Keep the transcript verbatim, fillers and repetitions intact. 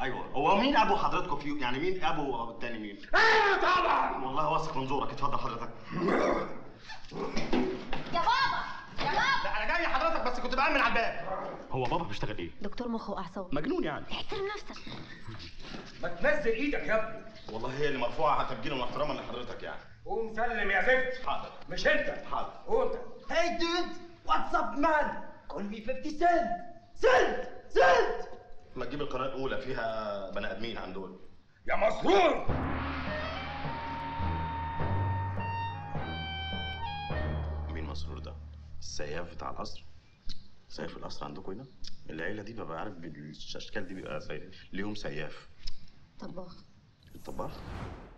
ايوه، هو مين ابو حضرتكم فيه؟ يعني مين ابو التاني مين؟ ايه طبعا. والله واثق من زورك. اتفضل حضرتك. يا بابا يا بابا. لا انا جاي حضرتك، بس كنت بأمن على الباب. هو بابا بيشتغل ايه؟ دكتور مخ واعصاب. مجنون يعني. احترم نفسك. ما تنزل ايدك يا ابني. والله هي اللي مرفوعه تبجيلا واحتراما لحضرتك يعني. قوم سلم يا زفت. حاضر. مش انت. حاضر. قوم. Hey dude, what's up man? Call me fifty cent. Cent, cent. ما تجيب القناه الاولى فيها بني ادمين عن دول. يا مسرور. مين مسرور ده؟ السياف بتاع القصر؟ سياف القصر عندكم هنا؟ العيله دي ببقى عارف بالاشكال دي بيبقى سياف. ليهم سياف. طباخ. الطباخ؟